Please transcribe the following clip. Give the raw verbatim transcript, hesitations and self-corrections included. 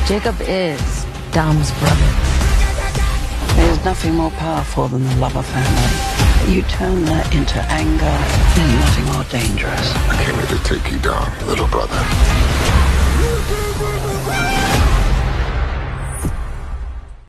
Jacob is Dom's brother. There's nothing more powerful than the love of family. You turn that into anger, there's nothing more dangerous. I came here to take you down, little brother.